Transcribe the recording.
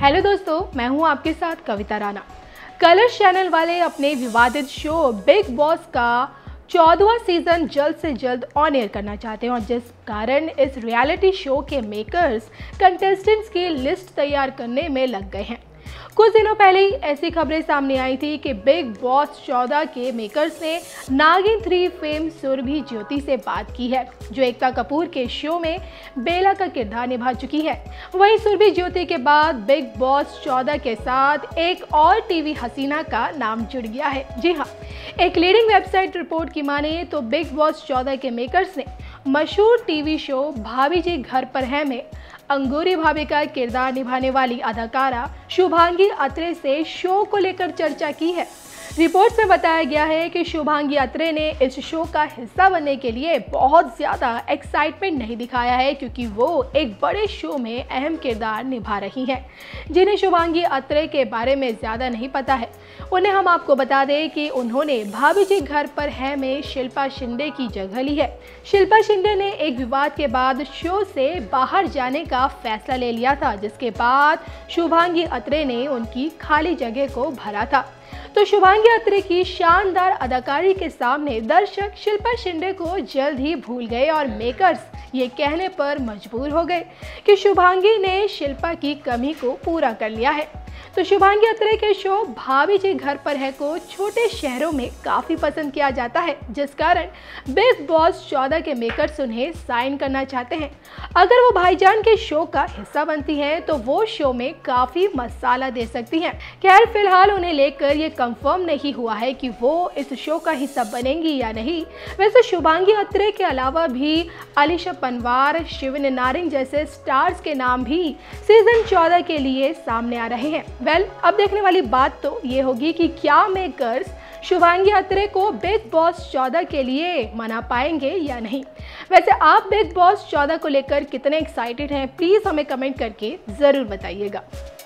Hello दोस्तों, मैं हूं आपके साथ कविता राणा। कलर्स चैनल वाले अपने विवादित शो बिग बॉस का 14वां सीजन जल्द से जल्द ऑन एयर करना चाहते हैं और जिस कारण इस रियलिटी शो के मेकर्स कंटेस्टेंट्स की लिस्ट तैयार करने में लग गए हैं। कुछ दिनों पहले ही ऐसी खबरें सामने आई थी कि बिग बॉस 14 के मेकर्स ने नागिन 3 फेम सुरभि ज्योति से बात की है, जो एकता कपूर के शो में बेला का किरदार निभा चुकी है। वहीं सुरभि ज्योति के बाद बिग बॉस 14 के साथ एक और टीवी हसीना का नाम जुड़ गया है। जी हाँ, एक लीडिंग वेबसाइट रिपोर्ट की माने तो बिग बॉस 14 के मेकर्स ने मशहूर टीवी शो भाभी जी घर पर है में अंगूरी भाभी का किरदार निभाने वाली अदाकारा शुभांगी अत्रे से शो को लेकर चर्चा की है। रिपोर्ट्स में बताया गया है कि शुभांगी अत्रे ने इस शो का हिस्सा बनने के लिए बहुत ज़्यादा एक्साइटमेंट नहीं दिखाया है, क्योंकि वो एक बड़े शो में अहम किरदार निभा रही हैं, जिन्हें शुभांगी अत्रे के बारे में ज़्यादा नहीं पता है। उन्हें हम आपको बता दें कि उन्होंने भाभी जी घर पर है में शिल्पा शिंदे की जगह ली है। शिल्पा शिंदे ने एक विवाद के बाद शो से बाहर जाने का फैसला ले लिया था, जिसके बाद शुभांगी अत्रे ने उनकी खाली जगह को भरा था। तो शुभांगी अत्रे की शानदार अदाकारी के सामने दर्शक शिल्पा शिंदे को जल्द ही भूल गए और मेकर्स ये कहने पर मजबूर हो गए कि शुभांगी ने शिल्पा की कमी को पूरा कर लिया है। तो शुभांगी अत्रे के शो भाभी जी घर पर है को छोटे शहरों में काफ़ी पसंद किया जाता है, जिस कारण बिग बॉस 14 के मेकर्स उन्हें साइन करना चाहते हैं। अगर वो भाईजान के शो का हिस्सा बनती हैं तो वो शो में काफ़ी मसाला दे सकती हैं। खैर, फिलहाल उन्हें लेकर ये कंफर्म नहीं हुआ है कि वो इस शो का हिस्सा बनेंगी या नहीं। वैसे शुभांगी अत्रे के अलावा भी अलीशा पंवार, शिवन नारिंग जैसे स्टार्स के नाम भी सीजन 14 के लिए सामने आ रहे हैं। अब देखने वाली बात तो ये होगी कि क्या मेकर्स शुभांगी अत्रे को बिग बॉस 14 के लिए मना पाएंगे या नहीं। वैसे आप बिग बॉस 14 को लेकर कितने एक्साइटेड हैं, प्लीज़ हमें कमेंट करके ज़रूर बताइएगा।